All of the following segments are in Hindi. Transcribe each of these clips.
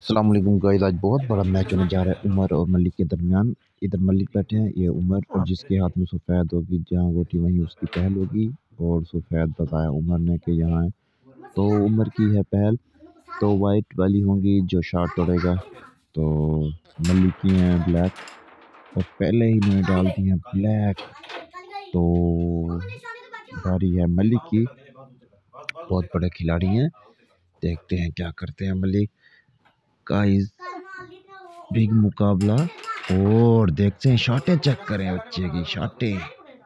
अस्सलाम वालेकुम गाइस। आज बहुत बड़ा मैच होने जा रहा है उमर और मलिक के दरमियान। इधर मलिक बैठे हैं, ये उमर, और जिसके हाथ में सफ़ेद होगी, जहाँ रोटी वहीं उसकी पहल होगी। और सफ़ेद बताया उमर ने कि यहाँ है, तो उमर की है पहल। तो वाइट वाली होंगी जो शॉट तोड़ेगा, तो मलिक की हैं ब्लैक, और पहले ही इन्होंने डाल दी है ब्लैक। तो बारी है मलिक की, बहुत बड़े खिलाड़ी हैं। देखते हैं क्या करते हैं मलिक का इस बिग मुकाबला। और देखते हैं शॉटें, चेक करें बच्चे की शॉटें,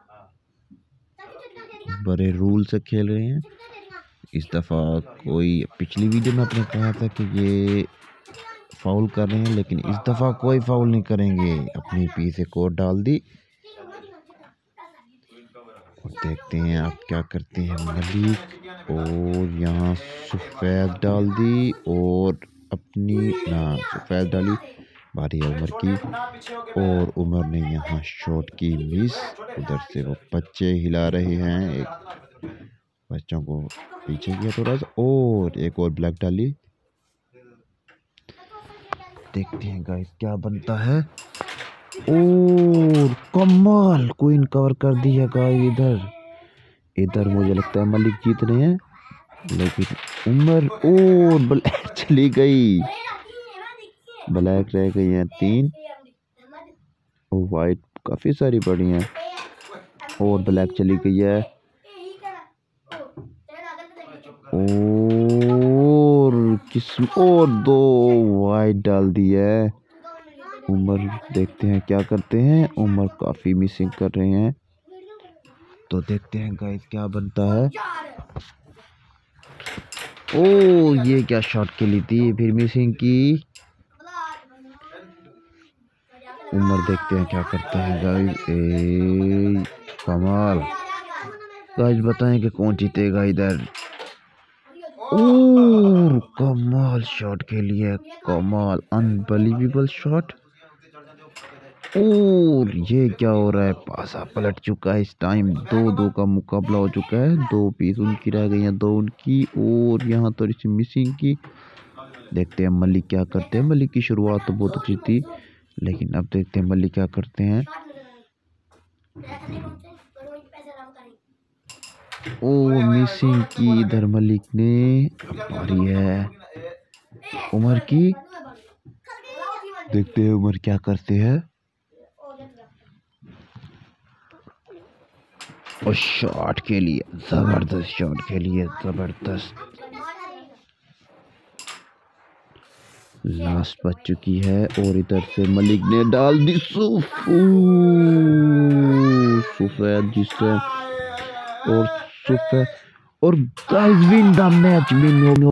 बड़े रूल से खेल रहे हैं इस दफ़ा। कोई पिछली वीडियो में आपने कहा था कि ये फाउल कर रहे हैं, लेकिन इस दफ़ा कोई फाउल नहीं करेंगे। अपनी पी से कोड डाल दी। और देखते हैं आप क्या करते हैं मलिक। और यहाँ सफ़ेद डाल दी और अपनी ना सफ़ेद डाली। बारी है उमर की, और उमर ने यहाँ शॉट की मिस। उधर से वो बच्चे हिला रहे हैं, एक बच्चों को पीछे किया थोड़ा सा, और एक और ब्लैक डाली। देखते हैं गाइस क्या बनता है। और कमाल, क्वीन कवर कर दी है गाइस। इधर मुझे लगता है मलिक जीत रहे हैं, लेकिन उमर, और ब्लैक चली गई, ब्लैक रह गई हैं 3 और वाइट काफ़ी सारी पड़ी हैं, और ब्लैक चली गई है। और और 2 वाइट डाल दी है उमर। देखते हैं क्या करते हैं। उमर काफ़ी मिसिंग कर रहे हैं, तो देखते हैं गाइस क्या बनता है। ओ ये क्या शॉट खेली थी, फिर मिसिंग की। उमर देखते हैं क्या करते हैं गाइस। कमाल गाइस, बताएं कि कौन जीतेगा इधर। और कमाल शॉट खेली है, कमाल, अनबिलीवेबल शॉट। और ये क्या हो रहा है, पासा पलट चुका है। इस टाइम 2-2 का मुकाबला हो चुका है। 2 पीस उनकी रह गई हैं, 2 उनकी, और यहाँ थोड़ी सी मिसिंग की। देखते हैं मलिक क्या करते हैं। मलिक की शुरुआत तो बहुत अच्छी थी, लेकिन अब देखते हैं मलिक क्या करते हैं। ओ मिसिंग की इधर मलिक ने। अब बारी है उमर की, देखते हैं उमर क्या करते हैं। और शॉट के लिए जबरदस्त, शॉट के लिए जबरदस्त। लास्ट बच चुकी है, और इधर से मलिक ने डाल दी सफेद जिससे, और सफेद, और guys win the match, win